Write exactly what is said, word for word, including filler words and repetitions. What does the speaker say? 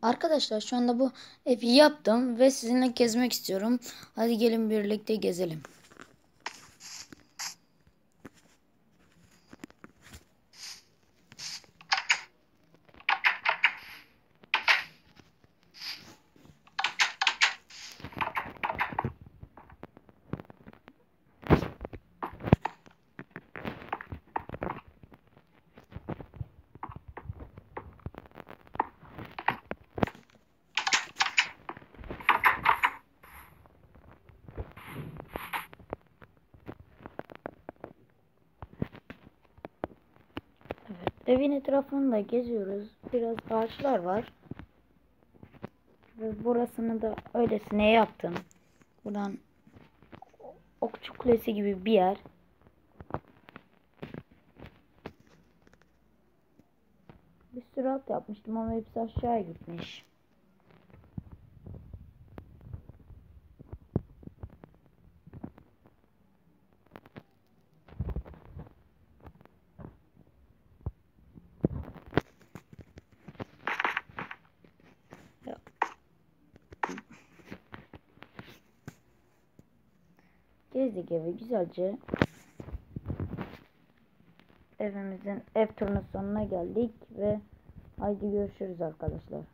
Arkadaşlar şu anda bu evi yaptım ve sizinle gezmek istiyorum. Hadi gelin birlikte gezelim. Evet, evin etrafında geziyoruz. Biraz ağaçlar var. Ve burasını da öylesine yaptım. Buradan okçu kulesi gibi bir yer. Bir sürü alt yapmıştım ama hepsi aşağıya gitmiş. Gezdik evi güzelce. Evimizin ev turunun sonuna geldik ve haydi görüşürüz arkadaşlar.